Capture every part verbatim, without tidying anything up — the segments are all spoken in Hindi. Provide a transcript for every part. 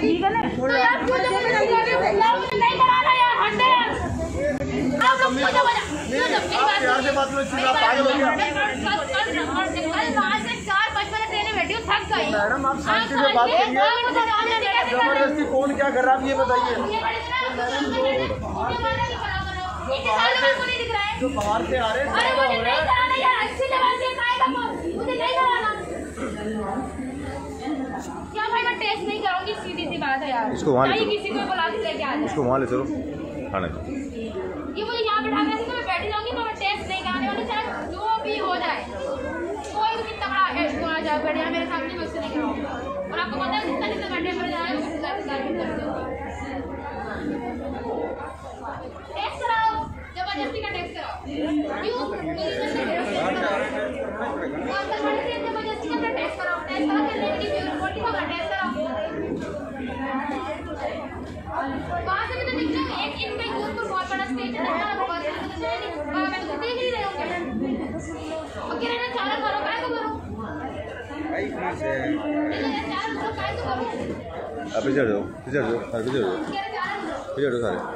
ठीक है ना? मैडम आप शांति से बात करिए। जबरदस्ती कौन क्या कर रहा है आप ये बताइए। जो बाहर से आ रहे हैं क्या भाई मैं टेस्ट नहीं कराऊंगी, सीधी सी बात है यार। इसको वहाँ ले चलो, किसी को बुला के लेके आ जाए, इसको वहाँ ले चलो खाने। ये मुझे यहाँ बैठा के तो मैं बैठी रहूंगी, मैं टेस्ट नहीं कराने वाली, चाहे जो भी हो जाए, कोई भी तगड़ा आ जाए बैठ जाए मेरे सामने, मैं उससे नहीं कराऊंगा। और आपको पता है जितना जितना घंटे पर जाए टेस्ट कराओ, जबरदस्ती का टेस्ट कराओ। क्यों जबरदस्ती का टेस्ट कराओ, टेस्ट करा के लेके रिपोर्ट का टेस्ट कराओ। वहाँ से भी तो दिख रहा है एक इनका यूज पर बहुत बड़ा स्टेज है ना, बहुत मैं तो देख ही रहे होंगे। और किरण चारा करो काय को करो भाई प्लीज है चारा करो काय को करो। अब पीछे जाओ, पीछे जाओ, सारे पीछे जाओ, पीछे जाओ सारे।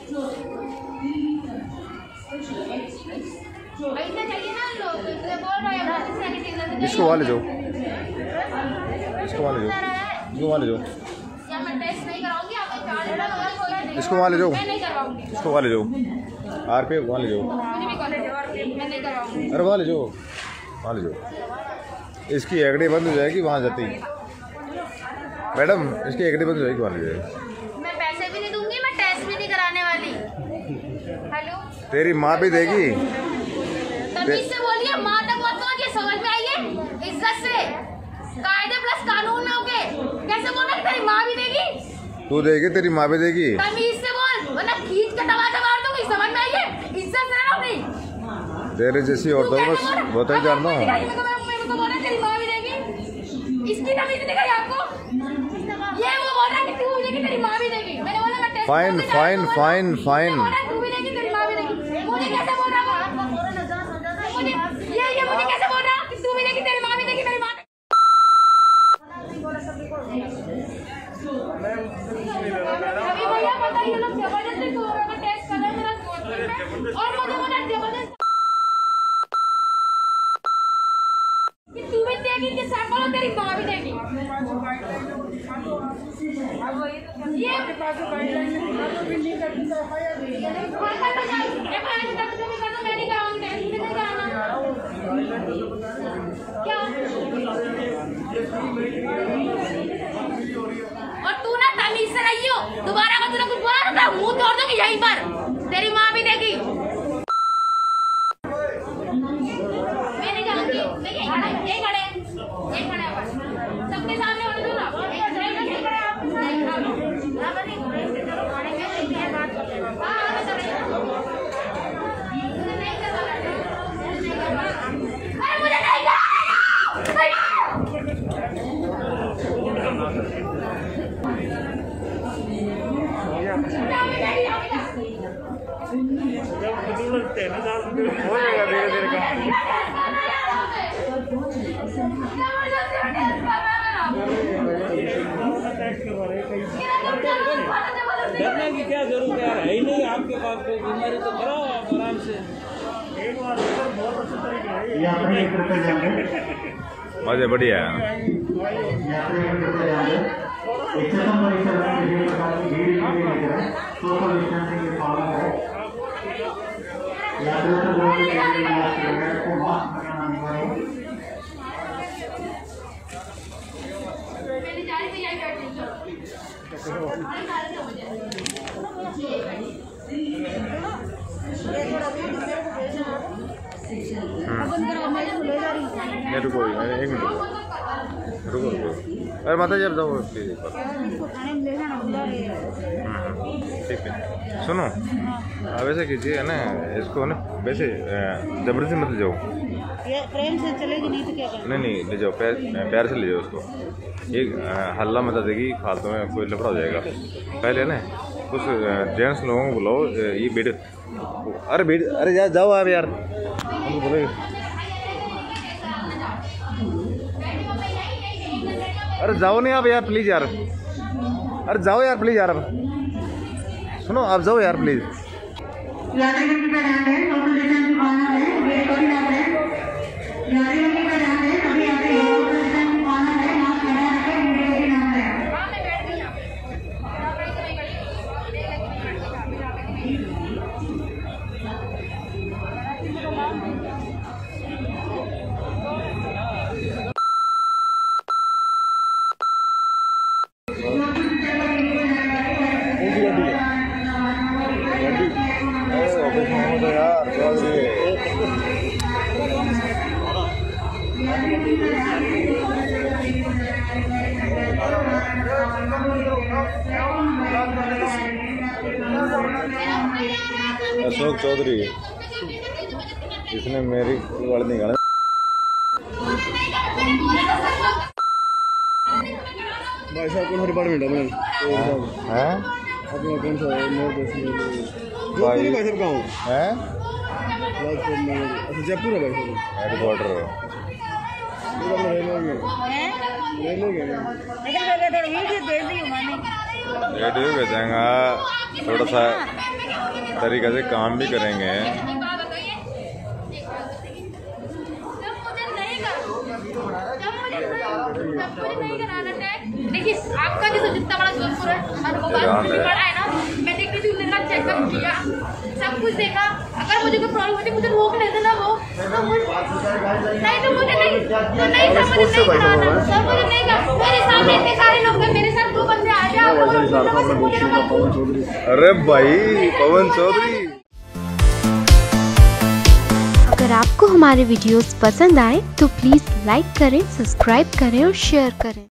ऐसा चाहिए ना लोग, इसलिए बोल रहे हैं बहुत से नेगेटिव। इसको वहाँ ले जाओ, इसको वहाँ ले जाओ, इसको वहाँ ले जाओ, या मैं टेस्ट नहीं कराऊंगी, आप चार्ज लेना होगा कोई नहीं, इसको वहाँ ले जाओ, मैं नहीं करवाऊंगी, इसको वहाँ ले जाओ, आर पे वहाँ ले जाओ, मुझे भी कॉलेज और मैं नहीं करवाऊंगी। अरे वहाँ ले जाओ, वहाँ ले जाओ। इसकी एगड़ी बंद हो जाएगी वहाँ जाती। मैडम इसकी एगड़ी बंद हो जाएगी वहाँ ले जाएगी। मैं पैसे भी नहीं दूंगी, मैं टेस्ट भी नहीं कराने वाली। हेलो तेरी माँ भी देगी। तमीज से बोलिए, माँ तक मत पहुंचिए, समझ में आइए, इज्जत से, कायदे प्लस कानून में होके कैसे बोलना कि तेरी माँ भी देगी। तू देगी, तेरी माँ भी देगी। तमीज से बोल, वरना खींच के टमाटर मार दूंगी, समझ में आइए, इज्जत से रहना अपनी। तेरे जैसी औरतों को बहुत ही जानता हूँ। तेरी माँ भी देगी, इसकी तमीज नहीं दिखाई आपको। ये वो बोल रहा है कि तू देगी, तेरी माँ भी देगी। मैंने बोला मैं test fine fine fine fine. तू भी देगी, तेरी माँ भी देगी। मुझे कैसे बोल रहा है मुझे ये ये मुझे कैसे बोल रहा कि तू भी देगी, तेरी माँ भी देगी, मेरी माँ अभी भैया पता ये लोग जबरदस्ती को टेस्ट कर रहे हैं मेरा और मुझे बोला जबरदस्ती कि तू भी देगी कि सैंपल तेरी माँ भी देगी। ये आपके पास गाइडलाइन है, भी नहीं करती तो एफआईआर भी एफआईआर तक तो मैं करूं, मैं नहीं कराऊंगी, टेस्ट नहीं कराना। क्या और तू ना तमीज से रहियो, दोबारा अगर तूने कुछ बोला ना तो मुंह तोड़ दूंगी यहीं पर, तेरी माँ भी देगी। मैं नहीं जाऊंगी, देखिए ये खड़े ये खड़े ये खड़े सबके सामने बोल दो ना, एक खड़े ये खड़े आप ना बनी खाने में ये बात हां हां सर नहीं करवा अरे मुझे नहीं हो जाएगा धीरे धीरे काम। डरने की क्या जरूरत है, है ही नहीं आपके पास कोई बीमारी तो कराओ आप आराम से। एक बार बहुत अच्छे तरीके है मजे बढ़िया है। रुको एक मिनट रुको रुको अरे माता जी आप जाओ ठीक है। सुनो अब ऐसे कीजिए है ना, इसको ना वैसे जबरदस्ती मत ले जाओ, प्रेम से चलेगी नहीं तो क्या करें? नहीं नहीं ले जाओ, पैर पैर से ले जाओ उसको। एक हल्ला मचा देगी, फालतू में कोई लफड़ा हो जाएगा। पहले ना कुछ जेंट्स लोगों को बुलाओ, ये बेटे अरे बेटे अरे यार जाओ आप यार बोले अरे जाओ नहीं आप यार प्लीज़ यार। अरे जाओ यार प्लीज यार, सुनो आप जाओ यार प्लीज। अशोक चौधरी, इसने मेरी गाड़ी निकाला। भाई साहब कौन सा डिपार्टमेंट है? हैं अपना कौन सा है? भाई भाई साहब कहाँ हो? हैं अच्छा जयपुर है भाई साहब। हेडक्वार्टर रेडियो भेजेंगा, थोड़ा सा तरीके से काम भी करेंगे। देखिए आपका जो जितना बड़ा जोधपुर है और वो बात मुझे बड़ा है ना, मैं देख रही थी उन्होंने चेकअप किया, सब कुछ देखा। अगर मुझे कोई प्रॉब्लम होती मुझे रोक लेते ना वो, तो मुझे नहीं तो मुझे नहीं तो नहीं सब मुझे नहीं कराना, सब मुझे नहीं कर। मेरे सामने इतने सारे लोग हैं, मेरे साथ दो बंदे आ जाए। अरे भाई पवन चौधरी, अगर आपको हमारे वीडियोस पसंद आए तो प्लीज़ लाइक करें, सब्सक्राइब करें और शेयर करें।